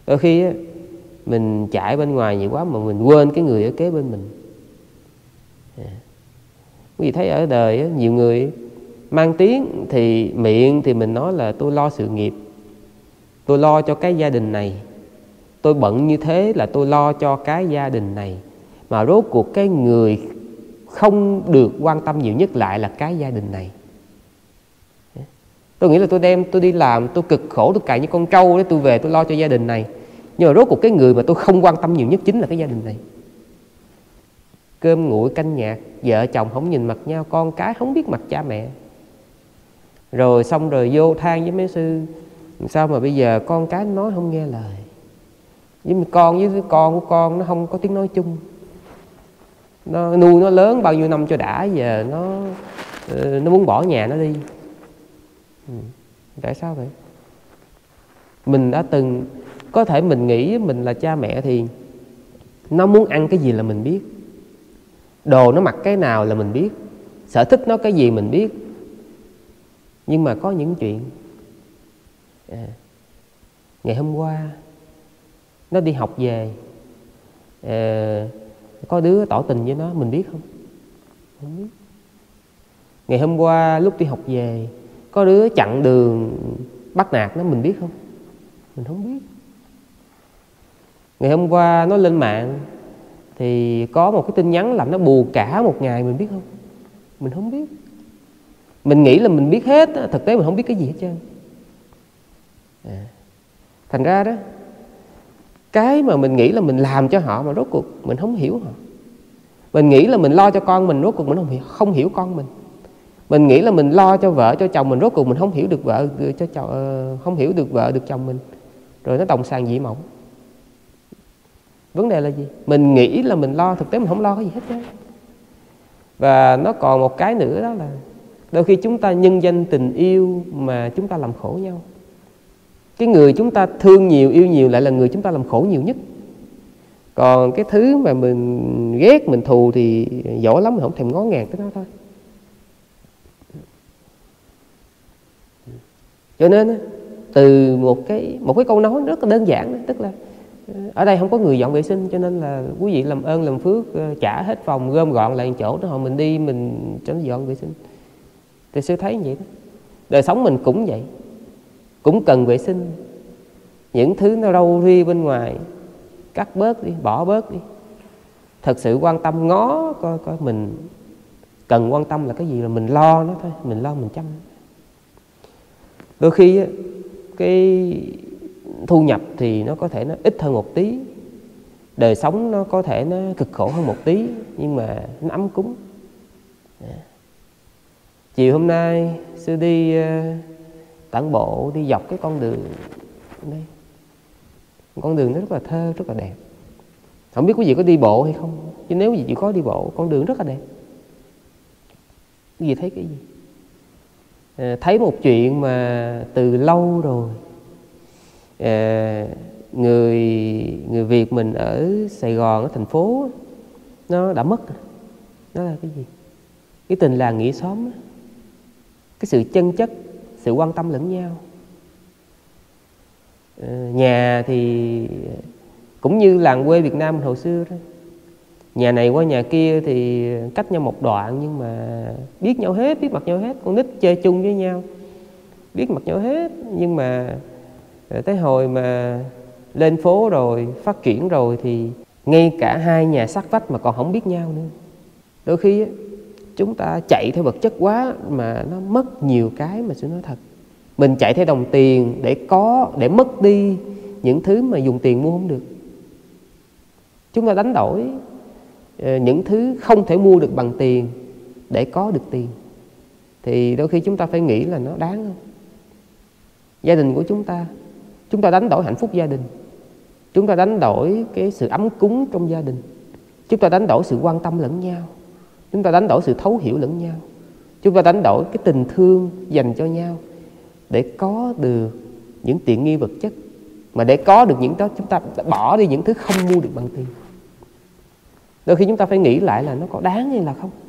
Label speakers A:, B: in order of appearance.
A: Đôi khi á, mình chạy bên ngoài nhiều quá mà mình quên cái người ở kế bên mình. Quý vị thấy ở đời á, nhiều người mang tiếng thì miệng thì mình nói là tôi lo sự nghiệp, tôi lo cho cái gia đình này, tôi bận như thế là tôi lo cho cái gia đình này. Mà rốt cuộc cái người không được quan tâm nhiều nhất lại là cái gia đình này. Tôi nghĩ là tôi đi làm, tôi cực khổ, tôi cày như con trâu để tôi về tôi lo cho gia đình này. Nhưng mà rốt cuộc cái người mà tôi không quan tâm nhiều nhất chính là cái gia đình này. Cơm nguội canh nhạt, vợ chồng không nhìn mặt nhau, con cái không biết mặt cha mẹ. Rồi xong rồi vô than với mấy sư, sao mà bây giờ con cái nói không nghe lời, với con của con nó không có tiếng nói chung. Nó nuôi nó lớn bao nhiêu năm cho đã, giờ nó muốn bỏ nhà nó đi. Tại sao vậy? Mình đã từng, có thể mình nghĩ mình là cha mẹ thì nó muốn ăn cái gì là mình biết, đồ nó mặc cái nào là mình biết, sở thích nó cái gì mình biết. Nhưng mà có những chuyện ngày hôm qua nó đi học về, có đứa tỏ tình với nó, mình biết không? Không biết. Ngày hôm qua lúc đi học về có đứa chặn đường bắt nạt nó, mình biết không? Mình không biết. Ngày hôm qua nó lên mạng thì có một cái tin nhắn làm nó buồn cả một ngày, mình biết không? Mình không biết. Mình nghĩ là mình biết hết, thực tế mình không biết cái gì hết trơn. Thành ra đó, cái mà mình nghĩ là mình làm cho họ mà rốt cuộc mình không hiểu họ. Mình nghĩ là mình lo cho con mình, rốt cuộc mình không hiểu con mình. Mình nghĩ là mình lo cho vợ cho chồng mình, rốt cuộc mình không hiểu được vợ cho chồng, không hiểu được vợ được chồng mình. Rồi nó đồng sàng dị mộng. Vấn đề là gì? Mình nghĩ là mình lo, thực tế mình không lo cái gì hết trơn. Và nó còn một cái nữa, đó là đôi khi chúng ta nhân danh tình yêu mà chúng ta làm khổ nhau. Cái người chúng ta thương nhiều, yêu nhiều lại là người chúng ta làm khổ nhiều nhất. Còn cái thứ mà mình ghét, mình thù thì giỏi lắm, mình không thèm ngó ngàng tới nó thôi. Cho nên từ một cái câu nói rất là đơn giản đó, tức là ở đây không có người dọn vệ sinh, cho nên là quý vị làm ơn làm phước trả hết phòng, gom gọn lại chỗ đó, mình đi mình cho nó dọn vệ sinh. Thì sư thấy vậy đó. Đời sống mình cũng vậy, cũng cần vệ sinh. Những thứ nó râu ria bên ngoài cắt bớt đi, bỏ bớt đi. Thật sự quan tâm ngó coi mình cần quan tâm là cái gì, là mình lo nó thôi, mình lo mình chăm. Đôi khi cái thu nhập thì nó có thể nó ít hơn một tí, đời sống nó có thể nó cực khổ hơn một tí, nhưng mà nó ấm cúng. Chiều hôm nay sư đi tản bộ, đi dọc cái con đường đây. Con đường nó rất là thơ, rất là đẹp. Không biết quý vị có đi bộ hay không, chứ nếu quý vị có đi bộ, con đường rất là đẹp. Quý vị thấy cái gì? Thấy một chuyện mà từ lâu rồi người Việt mình ở Sài Gòn, ở thành phố, nó đã mất. Đó là cái gì? Cái tình làng nghĩa xóm, cái sự chân chất, sự quan tâm lẫn nhau. Nhà thì cũng như làng quê Việt Nam hồi xưa đó, nhà này qua nhà kia thì cách nhau một đoạn, nhưng mà biết nhau hết, biết mặt nhau hết. Con nít chơi chung với nhau, biết mặt nhau hết. Nhưng mà tới hồi mà lên phố rồi, phát triển rồi thì ngay cả hai nhà sát vách mà còn không biết nhau nữa. Đôi khi chúng ta chạy theo vật chất quá mà nó mất nhiều cái mà sự nói thật. Mình chạy theo đồng tiền để mất đi những thứ mà dùng tiền mua không được. Chúng ta đánh đổi những thứ không thể mua được bằng tiền để có được tiền. Thì đôi khi chúng ta phải nghĩ là nó đáng không? Gia đình của chúng ta đánh đổi hạnh phúc gia đình, chúng ta đánh đổi cái sự ấm cúng trong gia đình, chúng ta đánh đổi sự quan tâm lẫn nhau, chúng ta đánh đổi sự thấu hiểu lẫn nhau, chúng ta đánh đổi cái tình thương dành cho nhau để có được những tiện nghi vật chất. Mà để có được những đó, chúng ta bỏ đi những thứ không mua được bằng tiền. Đôi khi chúng ta phải nghĩ lại là nó có đáng hay là không.